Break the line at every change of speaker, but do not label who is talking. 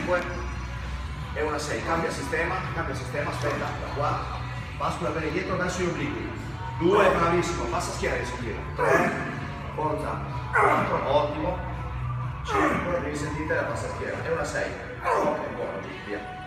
5 e una 6, cambia sistema, aspetta, da qua, bascula bene dietro verso gli obliqui, 2, bravissimo, passa schiena adesso dietro, 3, forza, 4, ottimo, 5, devi sentire la passa schiena, e una 6, ok, buono, via.